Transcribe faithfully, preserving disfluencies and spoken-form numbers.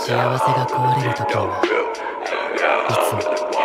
幸せが壊れる時にはいつも